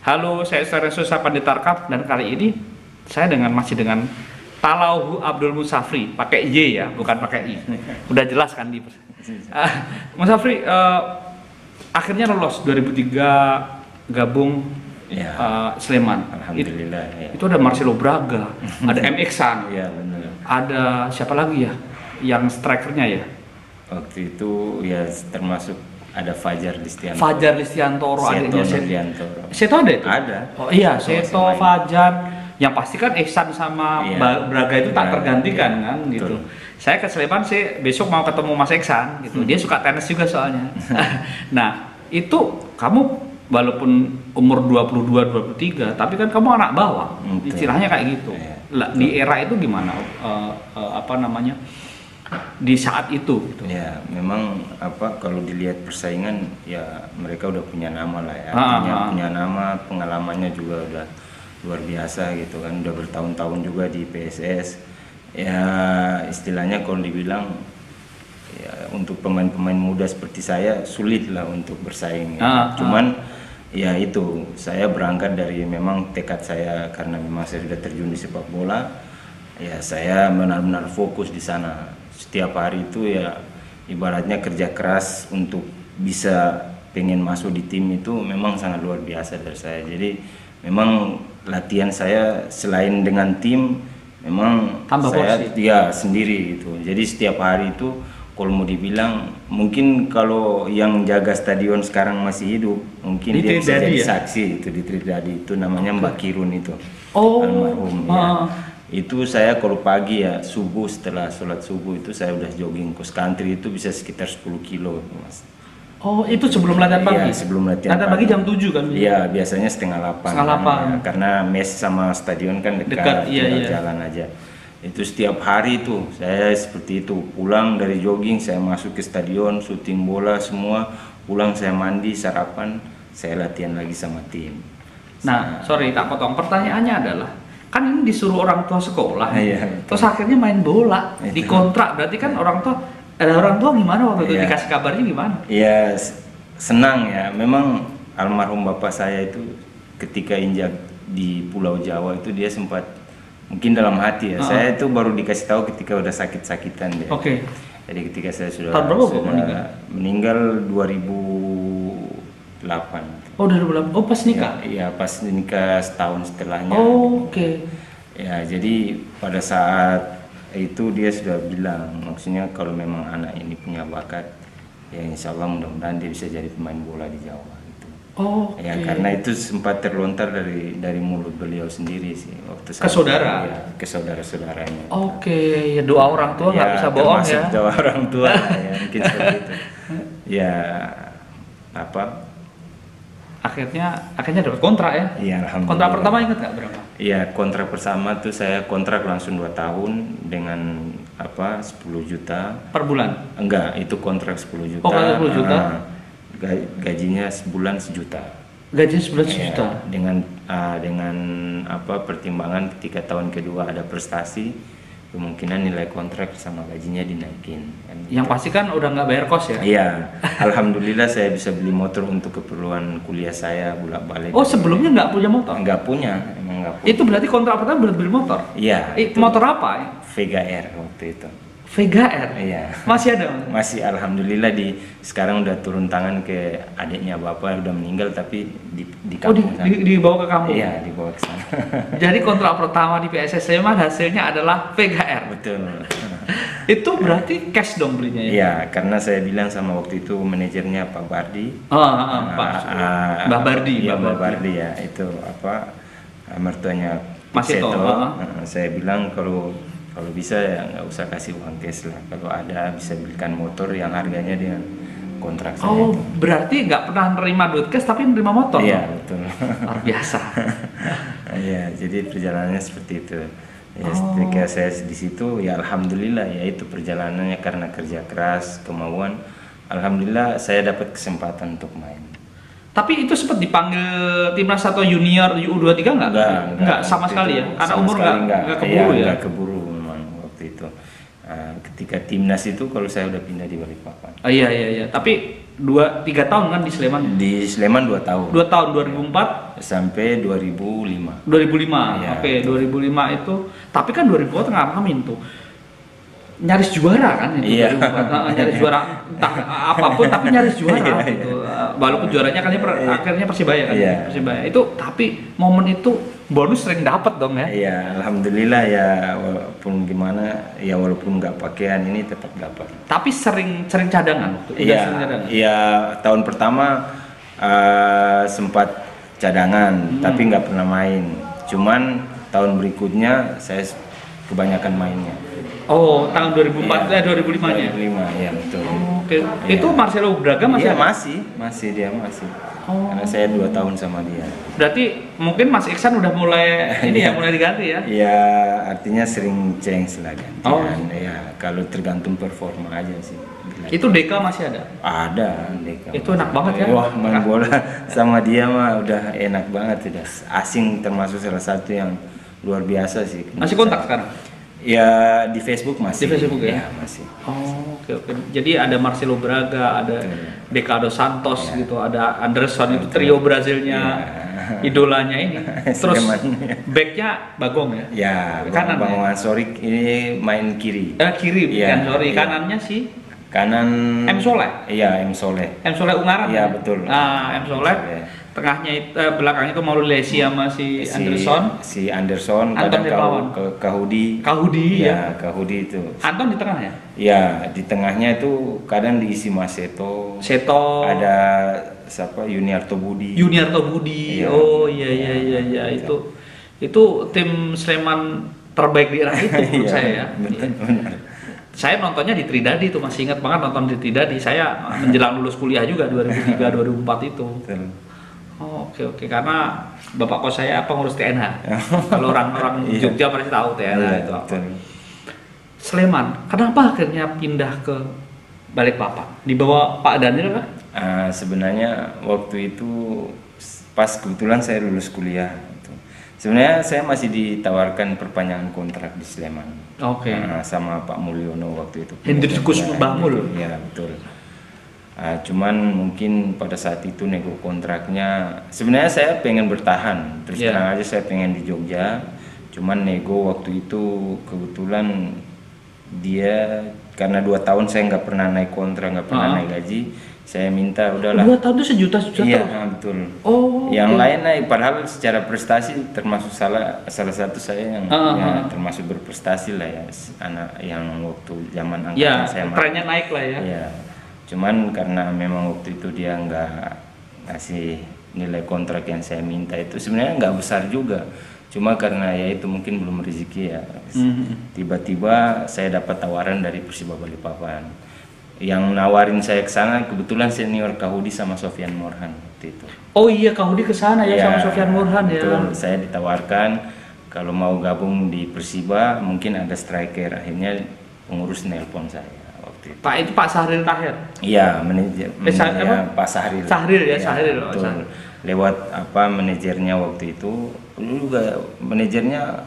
Halo, saya Ustaz Susah Panditarkap dan kali ini saya masih dengan Talauhu Abdul Musafri, pakai Y ya, bukan pakai I. Udah jelas kan di Musafri akhirnya lolos 2003 gabung ya, Sleman. Alhamdulillah. Itu ada Marcelo Braga, ada MX-an, ya, benar. ada siapa lagi ya yang strikernya ya? Waktu itu ya termasuk ada Fajar Listiantoro. Fajar Listiantoro, adiknya Seto ada itu? Ada. Oh iya, Seto, Fajar. Yang pasti kan Ihsan sama Braga itu tak tergantikan kan gitu. Saya ke Sleman sih besok mau ketemu Mas Ihsan gitu. Dia suka tenis juga soalnya. Nah, itu kamu walaupun umur 22 23, tapi kan kamu anak bawang. Istilahnya kayak gitu. Di era itu gimana apa namanya? Di saat itu gitu. Ya, memang kalau dilihat persaingan ya mereka udah punya nama lah ya. Punya nama, pengalamannya juga udah luar biasa gitu kan, udah bertahun-tahun juga di PSS. Ya, istilahnya kalau dibilang ya untuk pemain-pemain muda seperti saya sulit lah untuk bersaing. Cuman ya itu, saya berangkat dari memang tekad saya karena memang saya sudah terjun di sepak bola. Ya, saya benar-benar fokus di sana. Setiap hari itu ya ibaratnya kerja keras untuk bisa pengen masuk di tim itu memang sangat luar biasa dari saya. Jadi memang latihan saya selain dengan tim memang tambah saya ya sendiri gitu. Jadi setiap hari itu kalau mau dibilang mungkin kalau yang jaga stadion sekarang masih hidup mungkin dia bisa jadi saksi itu di Tridadi itu namanya Mbak Kirun itu. Almarhum ya. Itu saya kalau pagi ya subuh setelah sholat subuh itu saya udah jogging cross country itu bisa sekitar 10 kilo Mas. Oh, itu sebelum latihan pagi? Iya, sebelum latihan pagi jam 7 kan? Iya, biasanya setengah 8 ya, karena mes sama stadion kan dekat jalan aja. Itu setiap hari itu saya seperti itu, pulang dari jogging saya masuk ke stadion, syuting bola semua, pulang saya mandi, sarapan, saya latihan lagi sama tim. Nah, sorry tak potong, pertanyaannya adalah kan ini disuruh orang tua sekolah, terus akhirnya main bola, dikontrak, berarti kan orang tua gimana waktu itu dikasih kabarnya gimana? Iya, senang ya, memang almarhum bapak saya itu ketika injak di Pulau Jawa itu dia sempat mungkin dalam hati ya, saya itu baru dikasih tahu ketika udah sakit-sakitan dia. Jadi ketika saya sudah meninggal 2008. Oh, 2008. Oh, pas nikah? Iya, pas nikah setahun setelahnya. Ya, jadi pada saat itu dia sudah bilang, maksudnya kalau memang anak ini punya bakat, ya insya Allah mudah-mudahan dia bisa jadi pemain bola di Jawa. Gitu. Ya, karena itu sempat terlontar dari mulut beliau sendiri sih waktu ke saudara. Ya, ke saudara-saudaranya. Ya doa orang tua nggak bisa bohong ya. Doa orang tua ya, mungkin seperti itu. Ya, akhirnya dapat kontrak ya? Iya, alhamdulillah. Kontrak pertama ingat nggak berapa? Iya, kontrak pertama tuh saya kontrak langsung 2 tahun dengan 10 juta per bulan. Enggak, itu kontrak 10 juta. Oh, kontrak 10 juta. Gajinya sebulan 1 juta. Gajinya sebulan 1 juta. Dengan pertimbangan ketika tahun kedua ada prestasi, kemungkinan nilai kontrak sama gajinya dinaikin. Yang pasti kan udah nggak bayar kos ya? Iya, alhamdulillah saya bisa beli motor untuk keperluan kuliah saya bolak-balik. Oh, sebelumnya nggak punya motor? Nggak punya, emang nggak punya. Itu berarti kontrak pertama beli motor? Iya. Motor apa ya? Vega R waktu itu. Vega R? Iya. Masih ada? Masih, alhamdulillah sekarang udah turun tangan ke adiknya bapak udah meninggal tapi di kampung. Dibawa ke kampung? Iya, dibawa ke sana. Jadi kontrak pertama di PSS Sleman hasilnya adalah Vega R? Betul. Itu berarti cash dong belinya ya? Iya, karena saya bilang sama waktu itu manajernya Pak Bardi. Mbak Bardi. Iya, Mbak Bardi ya, itu mertuanya Mas Seto. Saya bilang kalau bisa ya nggak usah kasih uang cash lah, kalau ada bisa belikan motor yang harganya dengan kontrak saya. Oh, berarti nggak pernah nerima duit cash tapi nerima motor? Iya, betul. Luar biasa. Iya, jadi perjalanannya seperti itu. Ya, ketika saya di situ ya alhamdulillah ya itu perjalanannya karena kerja keras, kemauan. Alhamdulillah saya dapat kesempatan untuk main. Tapi itu sempat dipanggil timnas atau junior U23 nggak sama sekali ya? Karena umur nggak keburu ya? Nggak keburu memang waktu itu. Ketika timnas itu kalau saya udah pindah di Balikpapan. Iya. Tapi 3 tahun kan di Sleman? Di Sleman 2 tahun. 2 tahun 2004 sampai 2005. 2005. Ya, Oke, 2005 itu. Tapi kan 2004 ngalamin tuh. Nyaris juara kan itu. Iya. 2004. Nyaris juara entah apapun tapi nyaris juara gitu. Walaupun juaranya kan akhirnya Persibaya kan. Iya. Persibaya. Itu tapi momen itu bonus sering dapat dong ya. Iya, alhamdulillah ya, walaupun gimana ya, walaupun nggak pakaian ini tetap dapat. Tapi sering cadangan waktu itu. Iya, iya, tahun pertama sempat cadangan, tapi nggak pernah main. Cuman tahun berikutnya saya kebanyakan mainnya. Oh, tahun 2004 Iya, 2005-nya. 2005, ya betul. Oh, oke. Iya. Itu Marcelo Braga masih Iya, ada? masih dia masih. Oh. Karena saya 2 tahun sama dia. Berarti mungkin Mas Iksan udah mulai ini ya, mulai diganti ya? Ya, artinya sering change lah gantian. Oh. Ya, kalau tergantung performa aja sih. Itu Deka masih ada? Ada, Deka. Itu enak banget ya? Wah, main bola sama dia mah udah enak banget, udah asing, termasuk salah satu yang luar biasa sih. Masih kontak sekarang? Ya, di Facebook masih. Di Facebook ya? Ya, masih. Oh, oke. Jadi ada Marcelo Braga, ada Deka dos Santos gitu, ada Anderson, itu trio Brazilnya, idolanya ini. Terus backnya Bagong ya? Ya, Kanan Bang ya? Ansorik ini main kiri. Kiri, Iya, bukan, sorry. iya. Kanannya sih Kanan M. Soleh? Iya, M. Soleh. M. Soleh Ungaran Iya, ya? betul. Nah, M. Soleh. Tengahnya itu, belakangnya itu Maulesi sama si Anderson. Si Anderson, Anton kadang Hermawan. ke Kahudi. Kahudi ya. Kahudi itu. Anton di tengah ya? Ya, di tengahnya itu kadang diisi Mas Seto. Seto. Ada siapa? Yuniarto Budi. Yuniarto Budi. Iya. Oh iya. Itu tim Sleman terbaik di era itu menurut saya ya. Benar. Saya nontonnya di Tridadi tuh, masih ingat banget nonton di Tridadi. Saya menjelang lulus kuliah juga 2003 2004 itu. Betul. Oh, oke. Karena bapak kos saya pengurus TNH. Kalau orang-orang Iya. Jogja pasti tahu TNH Iya, itu apa. betul. Sleman, kenapa akhirnya pindah ke Balikpapan? Dibawa Pak Daniel kah? Sebenarnya waktu itu pas kebetulan saya lulus kuliah. Sebenarnya saya masih ditawarkan perpanjangan kontrak di Sleman. Oke. Sama Pak Mulyono waktu itu. Hendrikus Bahmul. Iya, betul. Cuman mungkin pada saat itu nego kontraknya, sebenarnya saya pengen bertahan, terus terang aja saya pengen di Jogja. Cuman nego waktu itu kebetulan dia, karena 2 tahun saya nggak pernah naik kontrak, nggak pernah naik gaji, saya minta udahlah. 2 tahun itu sejuta Iya, terus? betul. Oh. Yang lain naik, padahal secara prestasi termasuk salah satu saya yang ya, termasuk berprestasi lah ya, anak yang waktu zaman angkatan saya. Trennya naik lah ya. Iya. Cuman karena memang waktu itu dia nggak ngasih nilai kontrak yang saya minta, itu sebenarnya nggak besar juga. Cuma karena ya itu mungkin belum rezeki ya. Tiba-tiba saya dapat tawaran dari Persiba Balikpapan. Yang nawarin saya ke sana kebetulan senior Kahudi sama Sofyan Morhan waktu itu. Oh iya, Kahudi ke sana ya, sama Sofyan Morhan ya. Betul, saya ditawarkan kalau mau gabung di Persiba mungkin ada striker, akhirnya pengurus nelpon saya. Pak itu Pak Sahril Tahir. Iya, manajer. Pak Sahril. Sahril ya, Ya, Sahril. betul. Lewat manajernya waktu itu, juga manajernya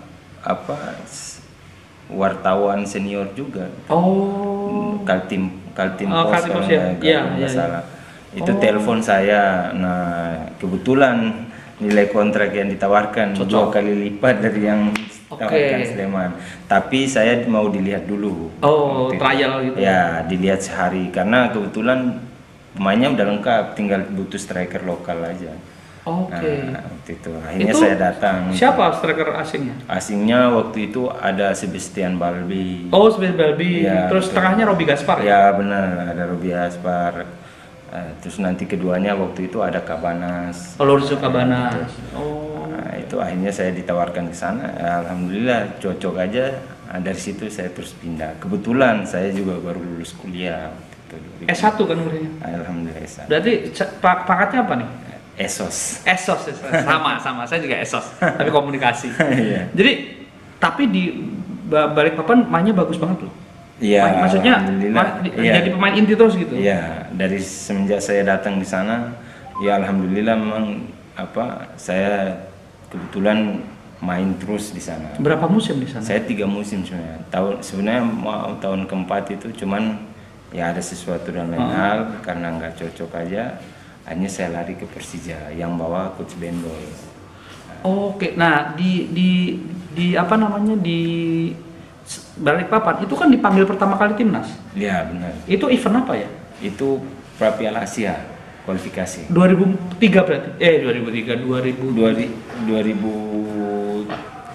wartawan senior juga. Oh. Kaltim Kaltim Pos ya. nggak salah. Itu telepon saya. Nah, kebetulan nilai kontrak yang ditawarkan 2 kali lipat dari yang ditawarkan Sleman. Tapi saya mau dilihat dulu. Oh, trial gitu. Ya, dilihat sehari karena kebetulan pemainnya udah lengkap, tinggal butuh striker lokal aja. Oke. Nah, waktu itu akhirnya saya datang. Siapa striker asingnya? Asingnya waktu itu ada Sebastian Balbi. Oh, Sebastian Balbi. Ya, terus betul. tengahnya Robi Gaspar. Ya benar, ada Robi Gaspar. Terus nanti keduanya waktu itu ada Cabanas. Lorenzo Cabanas. Oh. Nah, itu akhirnya saya ditawarkan ke sana. Alhamdulillah cocok aja. Dari situ saya terus pindah. Kebetulan saya juga baru lulus kuliah. S1 kan umurnya? Alhamdulillah S1. Berarti pakatnya apa nih? Esos. Sama. Saya juga Esos. Tapi komunikasi. Iya. Jadi tapi di Balikpapan mainnya bagus banget loh. Iya. Maksudnya jadi pemain inti terus gitu. Iya, dari semenjak saya datang di sana, ya alhamdulillah memang saya kebetulan main terus di sana. Berapa musim di sana? Saya 3 musim sebenarnya. Sebenarnya mau tahun keempat itu, cuman ya ada sesuatu dan lain hal, karena nggak cocok aja, akhirnya saya lari ke Persija yang bawa coach Bendoy. Oke, nah di apa namanya di Balikpapan itu kan dipanggil pertama kali timnas. Iya benar. Itu event apa ya? Itu pra Piala Asia kualifikasi. 2003 berarti? 2000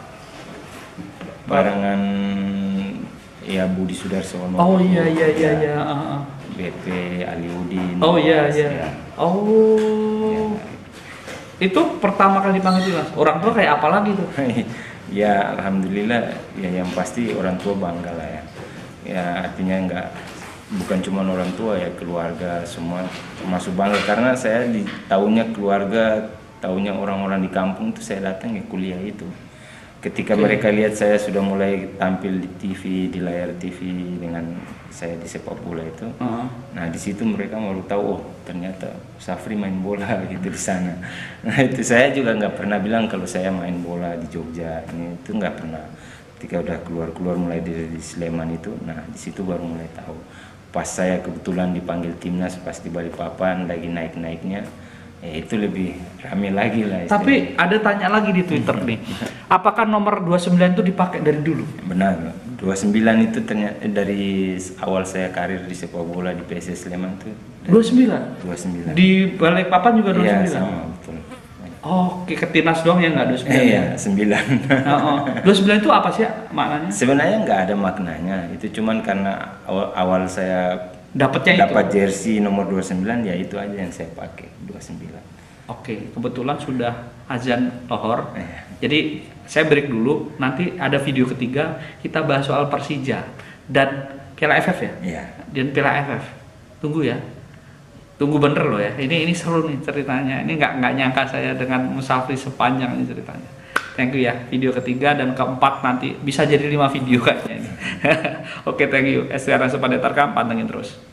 barengan ya Budi Sudarsono. Oh iya. BP Aliudin. Oh iya. Ya. Oh. Ya. Itu pertama kali dipanggil timnas. Orang tua kayak apa lagi tuh? Ya alhamdulillah ya, yang pasti orang tua bangga lah ya. Ya artinya bukan cuma orang tua ya, keluarga semua termasuk bangga, karena saya di tahunnya keluarga, tahunnya orang-orang di kampung itu saya datang ya kuliah itu. Ketika mereka lihat saya sudah mulai tampil di TV, di layar TV dengan saya di sepak bola itu, nah di situ mereka baru tahu, oh ternyata Safri main bola gitu di sana. Nah itu saya juga nggak pernah bilang kalau saya main bola di Jogja, ini itu nggak pernah. Ketika udah keluar mulai dari Sleman itu, nah di situ baru mulai tahu. Pas saya kebetulan dipanggil timnas pas di Balikpapan lagi naik-naiknya, ya itu lebih rame lagi lah. Tapi ada tanya lagi di Twitter nih, apakah nomor 29 itu dipakai dari dulu? Benar, 29 itu ternyata dari awal saya karir di sepak bola di PSS Sleman tuh. 29? Di Balikpapan juga 29? Iya sama, betul. Oke, ke timnas doang ya nggak 29? Iya, 9. 29 itu apa sih maknanya? Sebenarnya nggak ada maknanya, itu cuman karena awal saya dapat jersey nomor 29, ya itu aja yang saya pakai, 29. Oke, kebetulan sudah azan lohor. Jadi saya break dulu, nanti ada video ketiga kita bahas soal Persija dan Piala AFF ya? Iya. Dan Piala AFF. Tunggu ya. Tunggu bener loh ya. Ini seru nih ceritanya. Ini nggak nyangka saya dengan Musafri sepanjang ini ceritanya. Thank you ya. Video ketiga dan keempat nanti bisa jadi 5 video kayaknya ini. Oke, thank you. Estiara Supadetarkam, pantengin terus.